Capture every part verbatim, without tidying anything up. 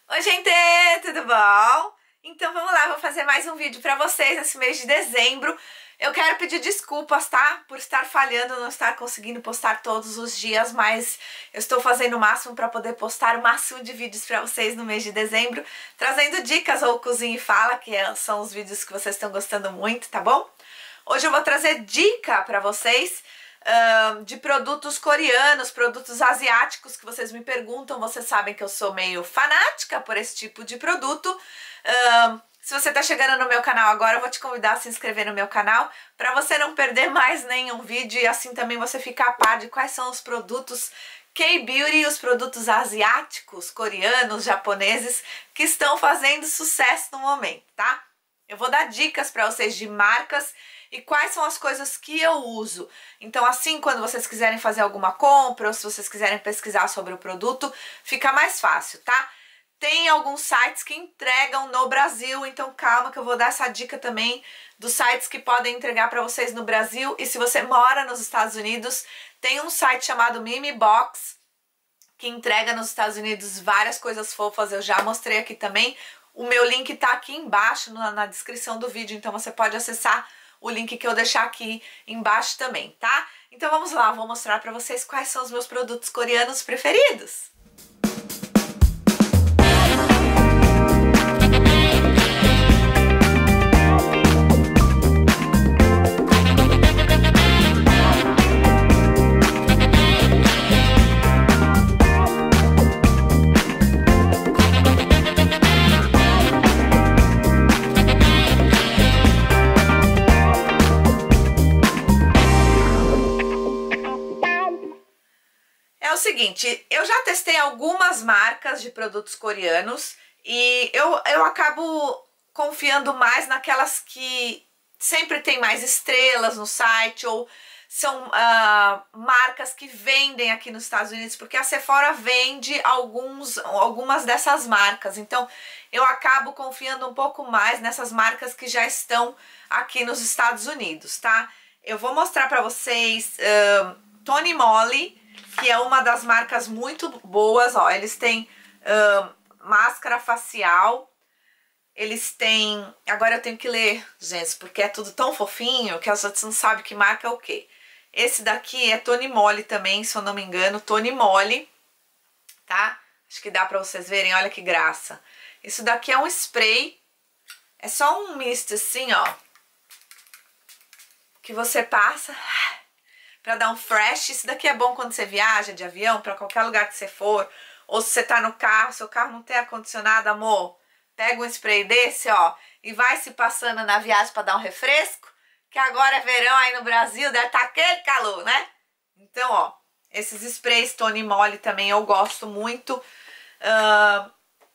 Oi, gente, tudo bom? Então vamos lá, vou fazer mais um vídeo pra vocês nesse mês de dezembro. Eu quero pedir desculpas, tá? Por estar falhando, não estar conseguindo postar todos os dias, mas eu estou fazendo o máximo pra poder postar o máximo de vídeos pra vocês no mês de dezembro, trazendo dicas ou Cozinha e Fala, que são os vídeos que vocês estão gostando muito, tá bom? Hoje eu vou trazer dica pra vocês Uh, de produtos coreanos, produtos asiáticos que vocês me perguntam. Vocês sabem que eu sou meio fanática por esse tipo de produto. Uh, se você está chegando no meu canal agora, eu vou te convidar a se inscrever no meu canal para você não perder mais nenhum vídeo e assim também você ficar a par de quais são os produtos K-Beauty, os produtos asiáticos, coreanos, japoneses que estão fazendo sucesso no momento, tá? Eu vou dar dicas para vocês de marcas e quais são as coisas que eu uso. Então assim, quando vocês quiserem fazer alguma compra ou se vocês quiserem pesquisar sobre o produto, fica mais fácil, tá? Tem alguns sites que entregam no Brasil, então calma que eu vou dar essa dica também dos sites que podem entregar para vocês no Brasil. E se você mora nos Estados Unidos, tem um site chamado Mimi Box que entrega nos Estados Unidos várias coisas fofas. Eu já mostrei aqui também. O meu link tá aqui embaixo na, na descrição do vídeo, então você pode acessar o link que eu deixar aqui embaixo também, tá? Então vamos lá, vou mostrar pra vocês quais são os meus produtos coreanos preferidos. É o seguinte, eu já testei algumas marcas de produtos coreanos e eu, eu acabo confiando mais naquelas que sempre tem mais estrelas no site ou são uh, marcas que vendem aqui nos Estados Unidos, porque a Sephora vende alguns, algumas dessas marcas, então eu acabo confiando um pouco mais nessas marcas que já estão aqui nos Estados Unidos, tá? Eu vou mostrar pra vocês uh, Tony Moly, que é uma das marcas muito boas, ó, eles têm uh, máscara facial, eles têm, agora eu tenho que ler, gente, porque é tudo tão fofinho que as outras não sabem que marca é o quê. Esse daqui é Tony Moly também, se eu não me engano, Tony Moly, tá? Acho que dá pra vocês verem, olha que graça. Isso daqui é um spray, é só um mist assim, ó, que você passa pra dar um fresh. Isso daqui é bom quando você viaja de avião, pra qualquer lugar que você for. Ou se você tá no carro, seu carro não tem ar-condicionado, amor, pega um spray desse, ó, e vai se passando na viagem pra dar um refresco, que agora é verão aí no Brasil, deve estar aquele calor, né? Então, ó, esses sprays Tony Moly também eu gosto muito. Uh,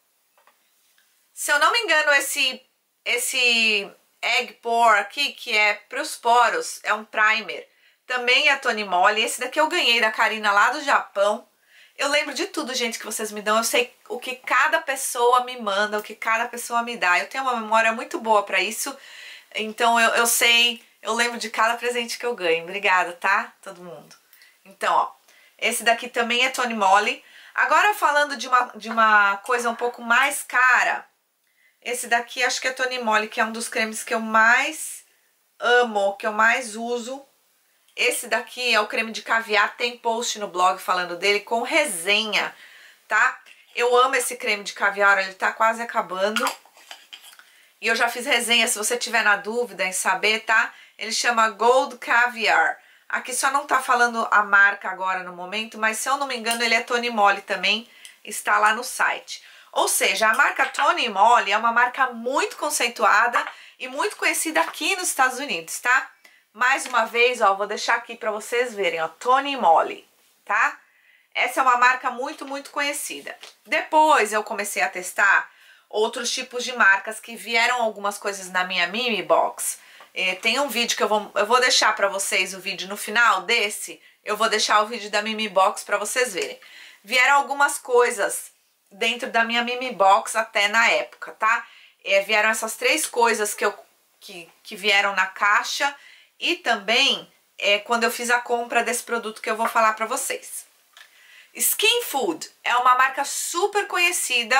se eu não me engano, esse, esse Egg Pore aqui, que é pros poros, é um primer, também é Tony Moly. Esse daqui eu ganhei da Karina lá do Japão. Eu lembro de tudo, gente, que vocês me dão. Eu sei o que cada pessoa me manda, o que cada pessoa me dá. Eu tenho uma memória muito boa pra isso. Então eu, eu sei, eu lembro de cada presente que eu ganho. Obrigada, tá? Todo mundo. Então, ó, esse daqui também é Tony Moly. Agora falando de uma, de uma coisa um pouco mais cara, esse daqui acho que é Tony Moly, que é um dos cremes que eu mais amo, que eu mais uso. Esse daqui é o creme de caviar, tem post no blog falando dele com resenha, tá? Eu amo esse creme de caviar, ele tá quase acabando. E eu já fiz resenha, se você tiver na dúvida em saber, tá? Ele chama Gold Caviar. Aqui só não tá falando a marca agora no momento, mas se eu não me engano ele é Tony Moly também, está lá no site. Ou seja, a marca Tony Moly é uma marca muito conceituada e muito conhecida aqui nos Estados Unidos, tá? Mais uma vez, ó, vou deixar aqui pra vocês verem, ó, Tony Moly, tá? Essa é uma marca muito, muito conhecida. Depois eu comecei a testar outros tipos de marcas que vieram algumas coisas na minha Mimi Box. É, tem um vídeo que eu vou, eu vou deixar pra vocês o vídeo no final desse, eu vou deixar o vídeo da Mimi Box pra vocês verem. Vieram algumas coisas dentro da minha Mimi Box até na época, tá? É, vieram essas três coisas que, eu, que, que vieram na caixa. E também é quando eu fiz a compra desse produto que eu vou falar pra vocês. Skin Food é uma marca super conhecida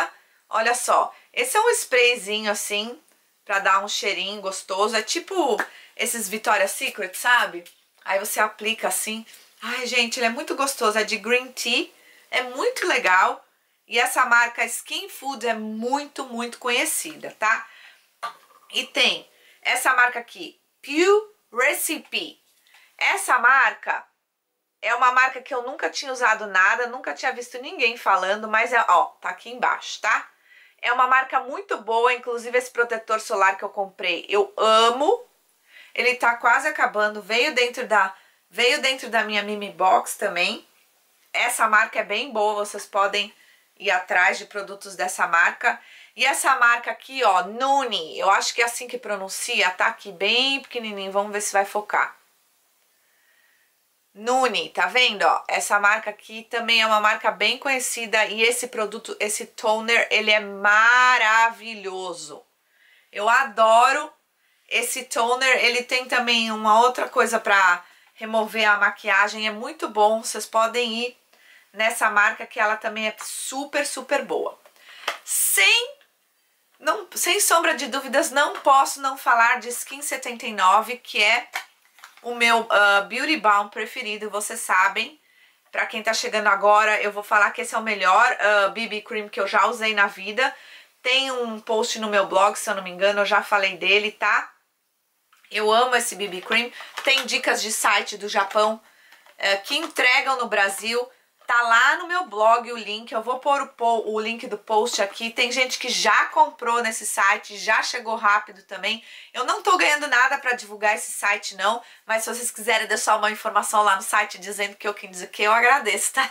Olha só, esse é um sprayzinho assim, pra dar um cheirinho gostoso. É tipo esses Victoria's Secret, sabe? Aí você aplica assim. Ai, gente, ele é muito gostoso. É de green tea, é muito legal. E essa marca Skin Food é muito, muito conhecida, tá? E tem essa marca aqui, Pure Recipe. Essa marca é uma marca que eu nunca tinha usado nada, nunca tinha visto ninguém falando, mas é, ó, tá aqui embaixo, tá? É uma marca muito boa, inclusive esse protetor solar que eu comprei, eu amo. Ele tá quase acabando, veio dentro da, veio dentro da minha Mimi Box também. Essa marca é bem boa, vocês podem ir atrás de produtos dessa marca. E essa marca aqui, ó, Nuni, eu acho que é assim que pronuncia, tá aqui bem pequenininho, vamos ver se vai focar. Nuni, tá vendo, ó? Essa marca aqui também é uma marca bem conhecida e esse produto, esse toner, ele é maravilhoso. Eu adoro esse toner, ele tem também uma outra coisa pra remover a maquiagem, é muito bom, vocês podem ir nessa marca que ela também é super, super boa. Sem, não, sem sombra de dúvidas, não posso não falar de Skin setenta e nove, que é o meu uh, Beauty Balm preferido, vocês sabem. Pra quem tá chegando agora, eu vou falar que esse é o melhor uh, B B Cream que eu já usei na vida. Tem um post no meu blog, se eu não me engano, eu já falei dele, tá? Eu amo esse B B Cream. Tem dicas de site do Japão uh, que entregam no Brasil. Tá lá no meu blog o link, eu vou pôr o, o link do post aqui. Tem gente que já comprou nesse site, já chegou rápido também. Eu não tô ganhando nada pra divulgar esse site não, mas se vocês quiserem deixar uma informação lá no site dizendo que eu quis dizer que eu agradeço, tá?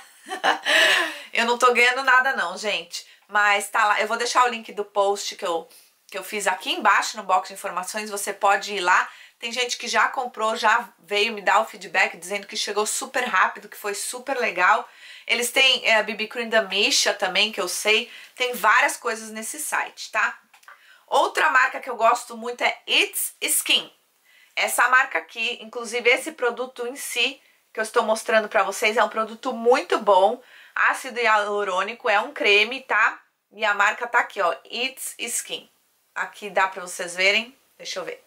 Eu não tô ganhando nada não, gente. Mas tá lá, eu vou deixar o link do post que eu, que eu fiz aqui embaixo no box de informações, você pode ir lá. Tem gente que já comprou, já veio me dar o feedback dizendo que chegou super rápido, que foi super legal. Eles têm é, B B Cream da Misha também, que eu sei. Tem várias coisas nesse site, tá? Outra marca que eu gosto muito é It's Skin. Essa marca aqui, inclusive esse produto em si, que eu estou mostrando pra vocês, é um produto muito bom. Ácido hialurônico, é um creme, tá? E a marca tá aqui, ó, It's Skin. Aqui dá pra vocês verem, deixa eu ver.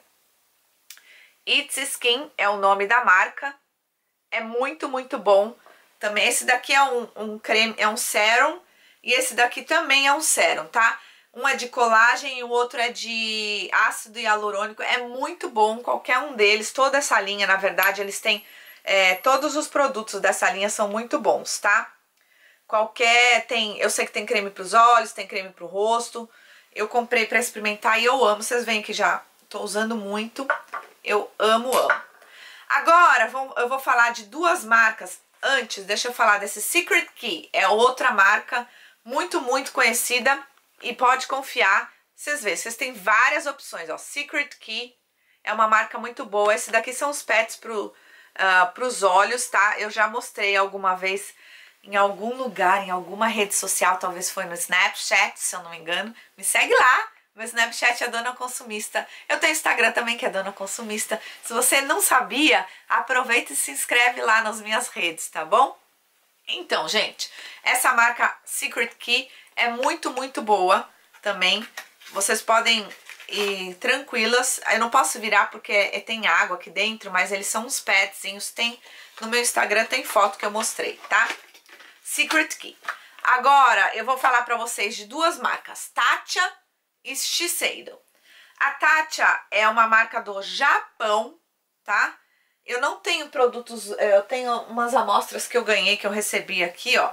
It's Skin é o nome da marca. É muito, muito bom. Também esse daqui é um, um creme, é um sérum. E esse daqui também é um sérum, tá? Um é de colágeno e o outro é de ácido hialurônico. É muito bom, qualquer um deles. Toda essa linha, na verdade, eles têm... É, todos os produtos dessa linha são muito bons, tá? Qualquer... tem, eu sei que tem creme pros olhos, tem creme pro rosto. Eu comprei pra experimentar e eu amo. Vocês veem que já tô usando muito. Eu amo, amo. Agora, eu vou falar de duas marcas. Antes, deixa eu falar desse Secret Key. É outra marca muito, muito conhecida e pode confiar. Vocês veem, vocês têm várias opções, ó. Secret Key é uma marca muito boa. Esse daqui são os pads pro, uh, pros olhos, tá? Eu já mostrei alguma vez em algum lugar, em alguma rede social, talvez foi no Snapchat, se eu não me engano. Me segue lá. Meu Snapchat é Dona Consumista. Eu tenho Instagram também, que é Dona Consumista. Se você não sabia, aproveita e se inscreve lá nas minhas redes, tá bom? Então, gente, essa marca Secret Key é muito, muito boa também. Vocês podem ir tranquilas. Eu não posso virar porque tem água aqui dentro, mas eles são uns padzinhos. Tem, no meu Instagram tem foto que eu mostrei, tá? Secret Key. Agora, eu vou falar pra vocês de duas marcas. Tatcha e Shiseido. A Tatcha é uma marca do Japão, tá? Eu não tenho produtos, eu tenho umas amostras que eu ganhei, que eu recebi aqui, ó.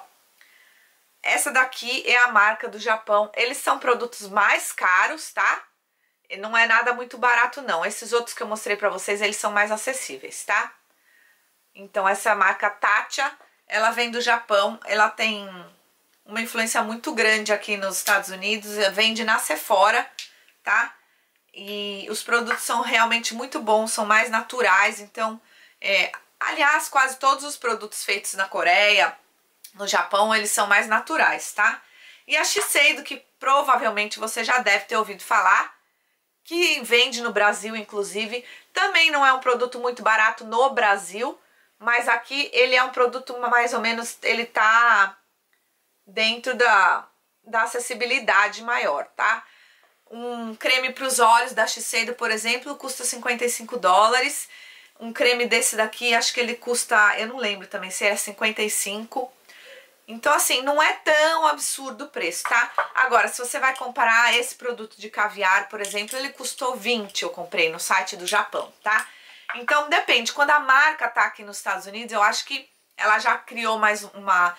Essa daqui é a marca do Japão. Eles são produtos mais caros, tá? Não é nada muito barato, não. Esses outros que eu mostrei pra vocês, eles são mais acessíveis, tá? Então, essa marca Tatcha, ela vem do Japão. Ela tem uma influência muito grande aqui nos Estados Unidos. Vende na Sephora, tá? E os produtos são realmente muito bons, são mais naturais. Então, é, aliás, quase todos os produtos feitos na Coreia, no Japão, eles são mais naturais, tá? E a Shiseido, que provavelmente você já deve ter ouvido falar, que vende no Brasil, inclusive, também não é um produto muito barato no Brasil, mas aqui ele é um produto mais ou menos, ele tá dentro da, dar acessibilidade maior, tá? Um creme para os olhos da Shiseido, por exemplo, custa cinquenta e cinco dólares. Um creme desse daqui, acho que ele custa, eu não lembro também se é cinquenta e cinco. Então, assim, não é tão absurdo o preço, tá? Agora, se você vai comparar esse produto de caviar, por exemplo, ele custou vinte, eu comprei no site do Japão, tá? Então, depende. Quando a marca tá aqui nos Estados Unidos, eu acho que ela já criou mais uma...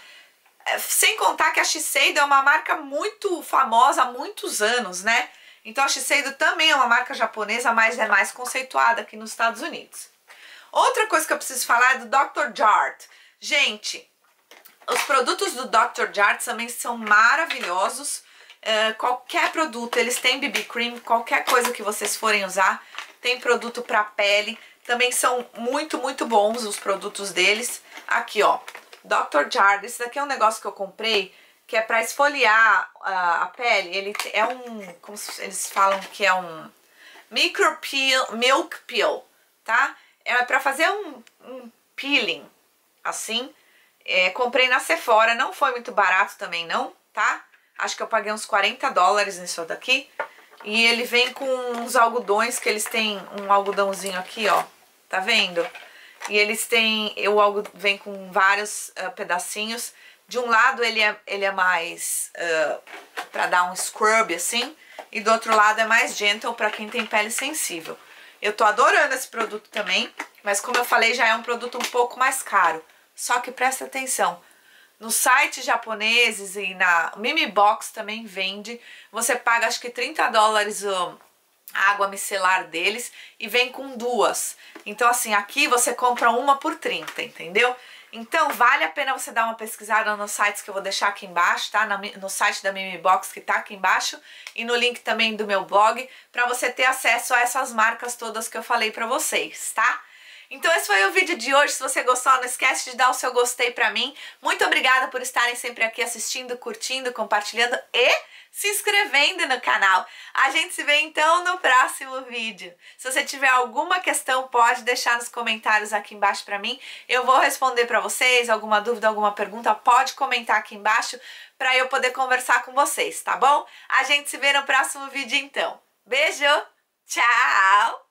Sem contar que a Shiseido é uma marca muito famosa há muitos anos, né? Então, a Shiseido também é uma marca japonesa, mas é mais conceituada aqui nos Estados Unidos. Outra coisa que eu preciso falar é do doutor Jart. Gente... Os produtos do doutor Jart também são maravilhosos. Uh, qualquer produto, eles têm B B Cream, qualquer coisa que vocês forem usar. Tem produto para pele. Também são muito, muito bons os produtos deles. Aqui, ó, doutor Jart. Esse daqui é um negócio que eu comprei, que é para esfoliar uh, a pele. Ele é um, como eles falam que é um micro peel, milk peel, tá? É para fazer um, um peeling, assim. É, comprei na Sephora, não foi muito barato também não, tá? Acho que eu paguei uns quarenta dólares nisso daqui. E ele vem com uns algodões, que eles têm um algodãozinho aqui, ó. Tá vendo? E eles têm, o algodão vem com vários uh, pedacinhos. De um lado ele é, ele é mais uh, pra dar um scrub assim. E do outro lado é mais gentle pra quem tem pele sensível. Eu tô adorando esse produto também. Mas como eu falei, já é um produto um pouco mais caro. Só que presta atenção, nos sites japoneses e na Mimi Box também vende, você paga acho que trinta dólares a água micelar deles e vem com duas. Então assim, aqui você compra uma por trinta, entendeu? Então vale a pena você dar uma pesquisada nos sites que eu vou deixar aqui embaixo, tá? No site da Mimi Box que tá aqui embaixo e no link também do meu blog, pra você ter acesso a essas marcas todas que eu falei pra vocês, tá? Então esse foi o vídeo de hoje. Se você gostou, não esquece de dar o seu gostei pra mim. Muito obrigada por estarem sempre aqui assistindo, curtindo, compartilhando e se inscrevendo no canal. A gente se vê então no próximo vídeo. Se você tiver alguma questão, pode deixar nos comentários aqui embaixo pra mim. Eu vou responder pra vocês. Alguma dúvida, alguma pergunta, pode comentar aqui embaixo pra eu poder conversar com vocês, tá bom? A gente se vê no próximo vídeo então. Beijo, tchau!